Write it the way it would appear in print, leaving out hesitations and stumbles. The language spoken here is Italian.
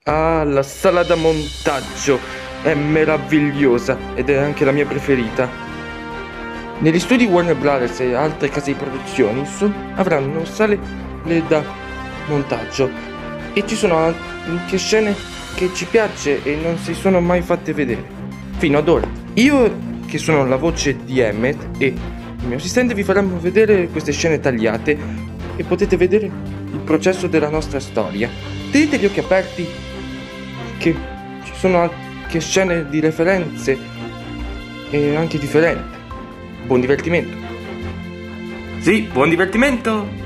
Ah, la sala da montaggio è meravigliosa ed è anche la mia preferita. Negli studi Warner Brothers e altre case di produzione avranno sale da montaggio e ci sono anche scene che ci piace e non si sono mai fatte vedere fino ad ora. Io, che sono la voce di Emmet, e il mio assistente vi faremo vedere queste scene tagliate e potete vedere il processo della nostra storia. Tenete gli occhi aperti che ci sono anche scene di referenze e anche differenti. Buon divertimento! Sì, buon divertimento!